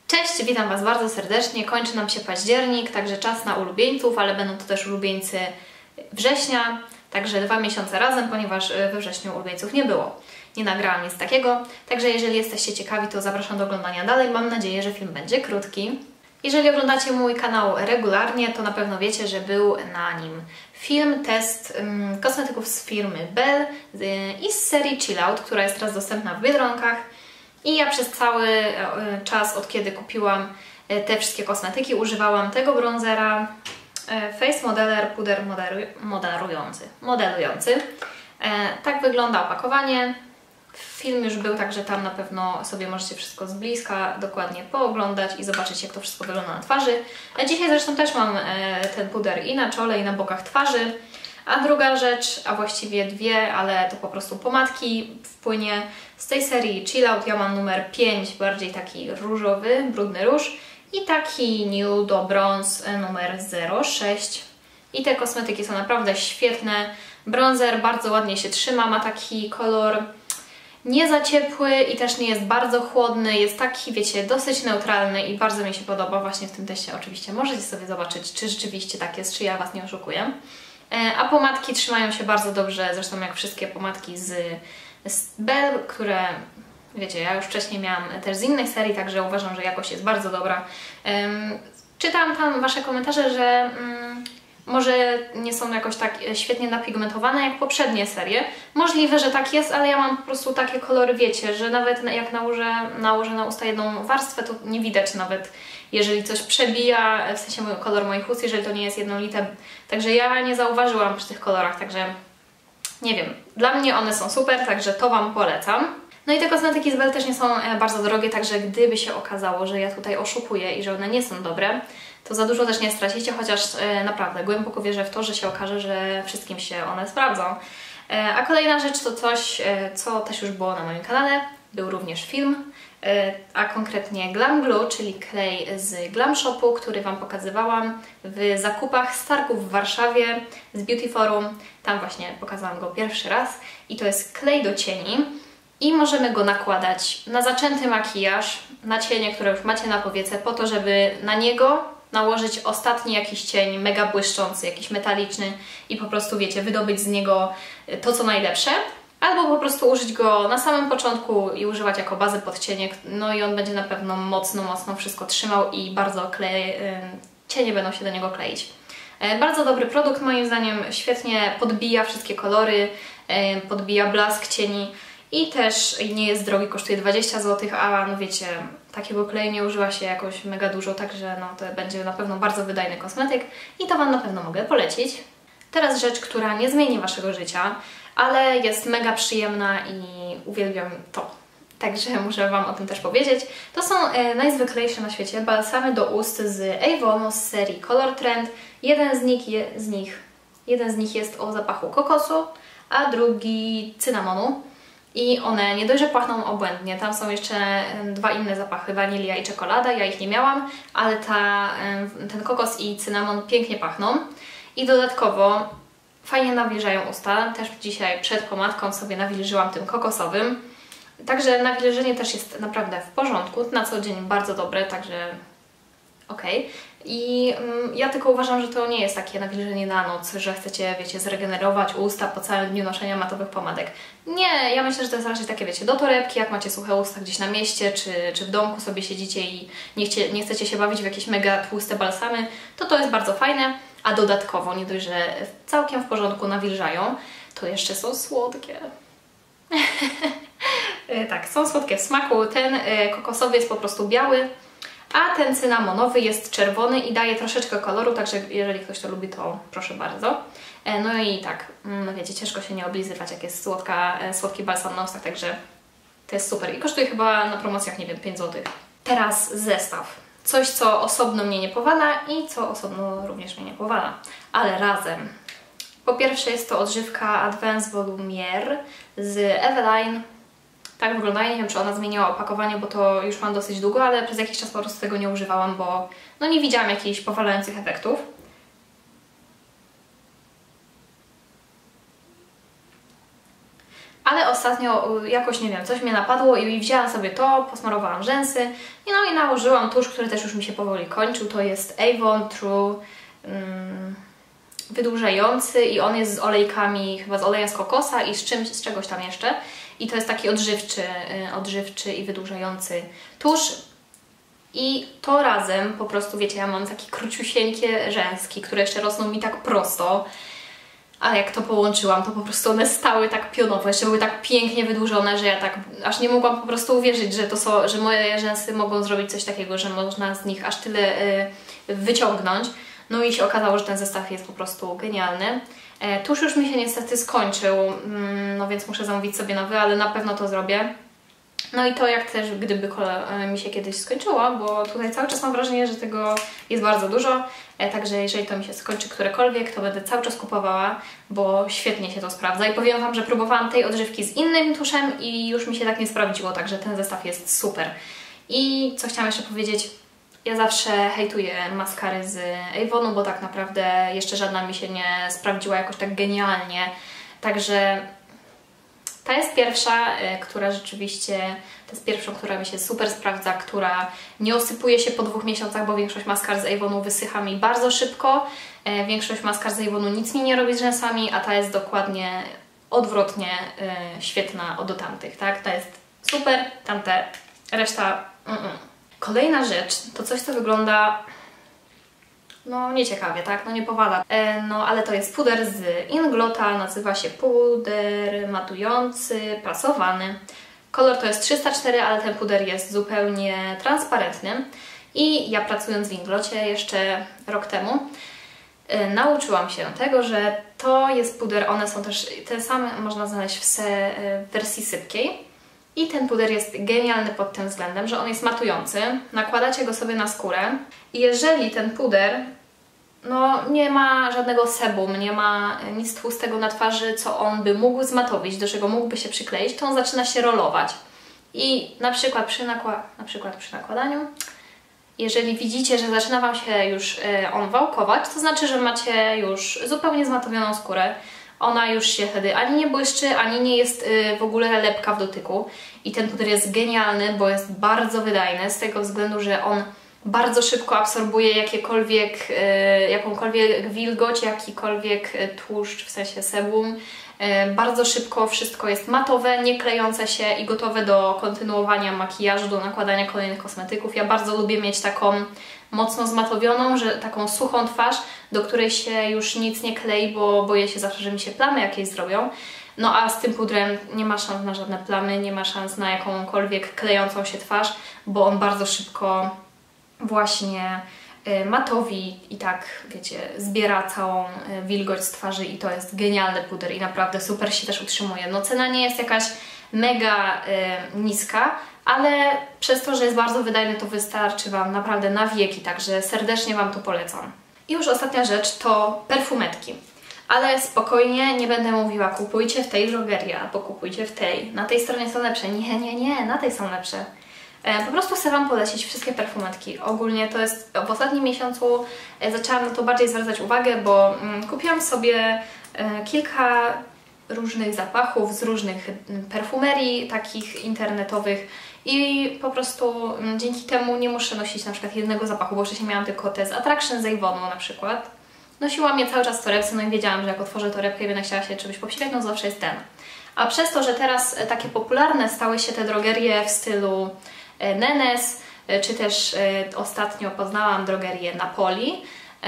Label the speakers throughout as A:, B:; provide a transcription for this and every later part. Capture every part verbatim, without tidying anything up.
A: Cześć, witam Was bardzo serdecznie. Kończy nam się październik, także czas na ulubieńców, ale będą to też ulubieńcy września, także dwa miesiące razem, ponieważ we wrześniu ulubieńców nie było. Nie nagrałam nic takiego, także jeżeli jesteście ciekawi, to zapraszam do oglądania dalej. Mam nadzieję, że film będzie krótki. Jeżeli oglądacie mój kanał regularnie, to na pewno wiecie, że był na nim film, test um, kosmetyków z firmy Belle y, i z serii Chill Out, która jest teraz dostępna w Biedronkach. I ja przez cały y, czas, od kiedy kupiłam y, te wszystkie kosmetyki, używałam tego bronzera y, Face Modeler Puder Modelujący. modelujący. Y, tak wygląda opakowanie. Film już był, także tam na pewno sobie możecie wszystko z bliska dokładnie pooglądać i zobaczyć, jak to wszystko wygląda na twarzy. Dzisiaj zresztą też mam ten puder i na czole, i na bokach twarzy. A druga rzecz, a właściwie dwie, ale to po prostu pomadki w płynie z tej serii Chill Out. Ja mam numer pięć, bardziej taki różowy, brudny róż, i taki Nude Bronze numer zero sześć. I te kosmetyki są naprawdę świetne. Bronzer bardzo ładnie się trzyma, ma taki kolor nie za ciepły i też nie jest bardzo chłodny, jest taki, wiecie, dosyć neutralny i bardzo mi się podoba. Właśnie w tym teście oczywiście możecie sobie zobaczyć, czy rzeczywiście tak jest, czy ja Was nie oszukuję. A pomadki trzymają się bardzo dobrze, zresztą jak wszystkie pomadki z, z Belle, które, wiecie, ja już wcześniej miałam też z innej serii, także uważam, że jakość jest bardzo dobra. Um, czytałam tam Wasze komentarze, że um, może nie są jakoś tak świetnie napigmentowane jak poprzednie serie. Możliwe, że tak jest, ale ja mam po prostu takie kolory, wiecie, że nawet jak nałożę, nałożę na usta jedną warstwę, to nie widać nawet, jeżeli coś przebija, w sensie mój kolor moich ust, jeżeli to nie jest jednolite. Także ja nie zauważyłam przy tych kolorach, także nie wiem. Dla mnie one są super, także to Wam polecam. No i te kosmetyki z Belle też nie są bardzo drogie, także gdyby się okazało, że ja tutaj oszukuję i że one nie są dobre, to za dużo też nie stracicie, chociaż e, naprawdę głęboko wierzę w to, że się okaże, że wszystkim się one sprawdzą. E, a kolejna rzecz to coś, e, co też już było na moim kanale, był również film, e, a konkretnie Glam Glue, czyli klej z Glam Shopu, który Wam pokazywałam w zakupach z targów w Warszawie, z Beauty Forum. Tam właśnie pokazałam go pierwszy raz i to jest klej do cieni. I możemy go nakładać na zaczęty makijaż, na cienie, które już macie na powiece, po to, żeby na niego nałożyć ostatni jakiś cień mega błyszczący, jakiś metaliczny i po prostu, wiecie, wydobyć z niego to, co najlepsze. Albo po prostu użyć go na samym początku i używać jako bazę pod cienie, no i on będzie na pewno mocno, mocno wszystko trzymał i bardzo klej, cienie będą się do niego kleić. Bardzo dobry produkt, moim zdaniem, świetnie podbija wszystkie kolory, podbija blask cieni. I też nie jest drogi, kosztuje dwadzieścia złotych, a no wiecie, takiego kleju nie używa się jakoś mega dużo, także no to będzie na pewno bardzo wydajny kosmetyk i to Wam na pewno mogę polecić. Teraz rzecz, która nie zmieni Waszego życia, ale jest mega przyjemna i uwielbiam to. Także muszę Wam o tym też powiedzieć. To są e, najzwyklejsze na świecie balsamy do ust z Avonu z serii Color Trend. Jeden z nich, je, z nich, jeden z nich jest o zapachu kokosu, a drugi cynamonu. I one nie dość, że pachną obłędnie, tam są jeszcze dwa inne zapachy, wanilia i czekolada, ja ich nie miałam, ale ta, ten kokos i cynamon pięknie pachną. I dodatkowo fajnie nawilżają usta, też dzisiaj przed pomadką sobie nawilżyłam tym kokosowym. Także nawilżenie też jest naprawdę w porządku, na co dzień bardzo dobre, także okej. Okay. I mm, ja tylko uważam, że to nie jest takie nawilżenie na noc, że chcecie, wiecie, zregenerować usta po całym dniu noszenia matowych pomadek. Nie, ja myślę, że to jest raczej takie, wiecie, do torebki, jak macie suche usta gdzieś na mieście, czy, czy w domku sobie siedzicie i nie, chcie, nie chcecie się bawić w jakieś mega tłuste balsamy, to to jest bardzo fajne, a dodatkowo, nie dość, że całkiem w porządku nawilżają, to jeszcze są słodkie. Tak, są słodkie w smaku, ten kokosowy jest po prostu biały, a ten cynamonowy jest czerwony i daje troszeczkę koloru, także jeżeli ktoś to lubi, to proszę bardzo. No i tak, no wiecie, ciężko się nie oblizywać, jak jest słodka, słodki balsam na ustach, także to jest super. I kosztuje chyba na promocjach, nie wiem, pięć złotych. Teraz zestaw. Coś, co osobno mnie nie powala i co osobno również mnie nie powala, ale razem. Po pierwsze jest to odżywka Advanced Volumier z Eveline. Tak wygląda, ja nie wiem, czy ona zmieniła opakowanie, bo to już mam dosyć długo, ale przez jakiś czas po prostu tego nie używałam, bo no nie widziałam jakichś powalających efektów. Ale ostatnio jakoś, nie wiem, coś mnie napadło i wzięłam sobie to, posmarowałam rzęsy i no i nałożyłam tusz, który też już mi się powoli kończył. To jest Avon True um, wydłużający i on jest z olejkami, chyba z olejem z kokosa i z czymś, z czegoś tam jeszcze. I to jest taki odżywczy, odżywczy i wydłużający tusz. I to razem po prostu, wiecie, ja mam takie króciusieńkie rzęski, które jeszcze rosną mi tak prosto. A jak to połączyłam, to po prostu one stały tak pionowo, jeszcze były tak pięknie wydłużone, że ja tak aż nie mogłam po prostu uwierzyć, że to są, że moje rzęsy mogą zrobić coś takiego, że można z nich aż tyle y, wyciągnąć. No i się okazało, że ten zestaw jest po prostu genialny. E, tusz już mi się niestety skończył, mm, no więc muszę zamówić sobie nowy, ale na pewno to zrobię. No i to jak też gdyby kole mi się kiedyś skończyło, bo tutaj cały czas mam wrażenie, że tego jest bardzo dużo, e, także jeżeli to mi się skończy którekolwiek, to będę cały czas kupowała, bo świetnie się to sprawdza. I powiem Wam, że próbowałam tej odżywki z innym tuszem i już mi się tak nie sprawdziło, także ten zestaw jest super. I co chciałam jeszcze powiedzieć, ja zawsze hejtuję maskary z Avonu, bo tak naprawdę jeszcze żadna mi się nie sprawdziła jakoś tak genialnie, także ta jest pierwsza, która rzeczywiście, to jest pierwszą, która mi się super sprawdza, która nie osypuje się po dwóch miesiącach, bo większość maskar z Avonu wysycha mi bardzo szybko. Większość maskar z Avonu nic mi nie robi z rzęsami, a ta jest dokładnie odwrotnie świetna od tamtych, tak? Ta jest super, tamte, reszta mm -mm. Kolejna rzecz to coś, co wygląda no nieciekawie, tak? No nie powala. E, no ale to jest puder z Inglota, nazywa się puder matujący, prasowany. Kolor to jest trzysta cztery, ale ten puder jest zupełnie transparentny. I ja pracując w Inglocie jeszcze rok temu e, nauczyłam się tego, że to jest puder, one są też te same, można znaleźć w, se, w wersji sypkiej. I ten puder jest genialny pod tym względem, że on jest matujący, nakładacie go sobie na skórę i jeżeli ten puder no, nie ma żadnego sebum, nie ma nic tłustego na twarzy, co on by mógł zmatowić, do czego mógłby się przykleić, to on zaczyna się rolować. I na przykład przy, nakła na przykład przy nakładaniu, jeżeli widzicie, że zaczyna Wam się już on wałkować, to znaczy, że macie już zupełnie zmatowioną skórę. Ona już się wtedy ani nie błyszczy, ani nie jest y, w ogóle lepka w dotyku. I ten puder jest genialny, bo jest bardzo wydajny z tego względu, że on bardzo szybko absorbuje jakiekolwiek, y, jakąkolwiek wilgoć, jakikolwiek y, tłuszcz, w sensie sebum. Y, bardzo szybko wszystko jest matowe, nie klejące się i gotowe do kontynuowania makijażu, do nakładania kolejnych kosmetyków. Ja bardzo lubię mieć taką mocno zmatowioną, że taką suchą twarz, do której się już nic nie klei, bo boję się zawsze, że mi się plamy jakieś zrobią. No a z tym pudrem nie ma szans na żadne plamy, nie ma szans na jakąkolwiek klejącą się twarz, bo on bardzo szybko właśnie y, matowi i tak, wiecie, zbiera całą y, wilgoć z twarzy i to jest genialny puder i naprawdę super się też utrzymuje. No cena nie jest jakaś mega y, niska, ale przez to, że jest bardzo wydajny, to wystarczy Wam naprawdę na wieki, także serdecznie Wam to polecam. I już ostatnia rzecz to perfumetki. Ale spokojnie, nie będę mówiła kupujcie w tej drogerii albo kupujcie w tej. Na tej stronie są lepsze. Nie, nie, nie, na tej są lepsze. E, po prostu chcę Wam polecić wszystkie perfumetki. Ogólnie to jest w ostatnim miesiącu e, zaczęłam na to bardziej zwracać uwagę, bo mm, kupiłam sobie e, kilka różnych zapachów z różnych perfumerii takich internetowych i po prostu mm, dzięki temu nie muszę nosić na przykład jednego zapachu, bo wcześniej miałam tylko te z Attraction z Avonu na przykład. Nosiłam je cały czas w torebce, no i wiedziałam, że jak otworzę torebkę i będę chciała się czegoś popsikać, no zawsze jest ten. A przez to, że teraz takie popularne stały się te drogerie w stylu Nenes, czy też ostatnio poznałam drogerię Napoli,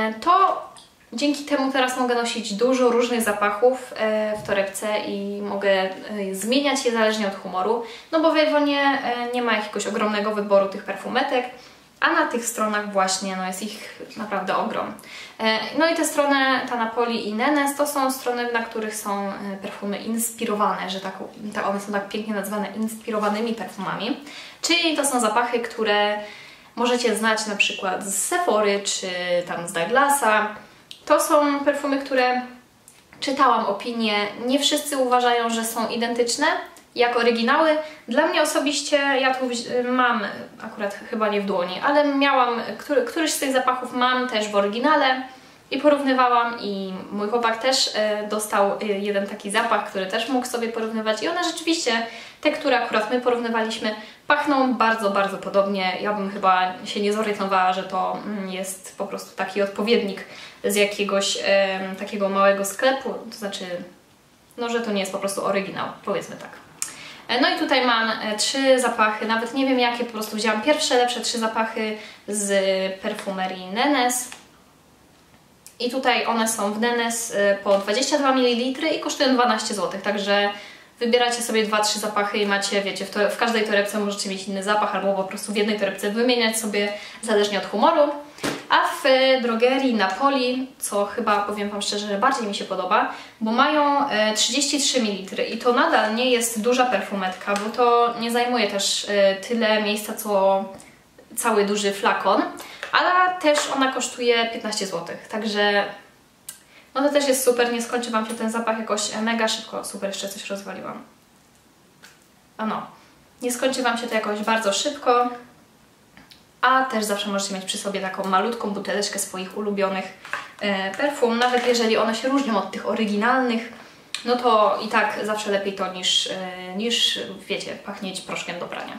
A: to dzięki temu teraz mogę nosić dużo różnych zapachów w torebce i mogę zmieniać je zależnie od humoru, no bo w Avonie nie ma jakiegoś ogromnego wyboru tych perfumetek, a na tych stronach właśnie no jest ich naprawdę ogrom. No i te strony, ta Napoli i Nenes, to są strony, na których są perfumy inspirowane, że tak, tak one są tak pięknie nazwane inspirowanymi perfumami. Czyli to są zapachy, które możecie znać na przykład z Sephory czy tam z Douglasa. To są perfumy, które czytałam opinie, nie wszyscy uważają, że są identyczne jak oryginały. Dla mnie osobiście, ja tu mam, akurat chyba nie w dłoni, ale miałam, który, któryś z tych zapachów mam też w oryginale i porównywałam i mój chłopak też e, dostał e, jeden taki zapach, który też mógł sobie porównywać i one rzeczywiście, te, które akurat my porównywaliśmy, pachną bardzo, bardzo podobnie. Ja bym chyba się nie zorientowała, że to mm, jest po prostu taki odpowiednik z jakiegoś e, takiego małego sklepu, to znaczy, no, że to nie jest po prostu oryginał, powiedzmy tak. No i tutaj mam trzy zapachy, nawet nie wiem jakie, po prostu wzięłam pierwsze, lepsze trzy zapachy z perfumerii Nenes. I tutaj one są w Nenes po dwadzieścia dwa mililitry i kosztują dwanaście złotych, także wybieracie sobie dwa trzy zapachy i macie, wiecie, w, to, w każdej torebce możecie mieć inny zapach albo po prostu w jednej torebce wymieniać sobie zależnie od humoru. A w drogerii Napoli, co chyba, powiem Wam szczerze, że bardziej mi się podoba, bo mają trzydzieści trzy mililitry i to nadal nie jest duża perfumetka, bo to nie zajmuje też tyle miejsca, co cały duży flakon, ale też ona kosztuje piętnaście złotych, także no to też jest super, nie skończy Wam się ten zapach jakoś mega szybko. Super, jeszcze coś rozwaliłam. A no, nie skończy Wam się to jakoś bardzo szybko, a też zawsze możecie mieć przy sobie taką malutką buteleczkę swoich ulubionych e, perfum, nawet jeżeli one się różnią od tych oryginalnych, no to i tak zawsze lepiej to niż, e, niż wiecie, pachnieć proszkiem do prania.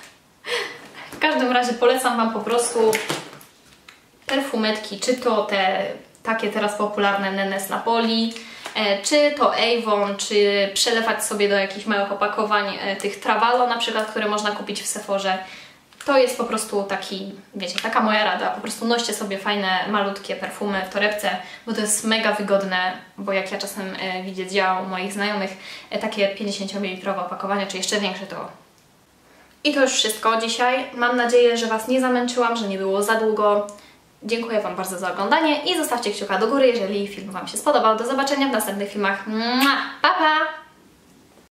A: W każdym razie polecam Wam po prostu perfumetki, czy to te takie teraz popularne Nenes Napoli, e, czy to Avon, czy przelewać sobie do jakichś małych opakowań e, tych Travalo na przykład, które można kupić w Sephorze. To jest po prostu taki, wiecie, taka moja rada, po prostu noście sobie fajne, malutkie perfumy w torebce, bo to jest mega wygodne, bo jak ja czasem e, widzę dział moich znajomych, e, takie pięćdziesięciomililitrowe opakowanie, czy jeszcze większe, to... I to już wszystko dzisiaj. Mam nadzieję, że Was nie zamęczyłam, że nie było za długo. Dziękuję Wam bardzo za oglądanie i zostawcie kciuka do góry, jeżeli film Wam się spodobał. Do zobaczenia w następnych filmach. Pa, pa!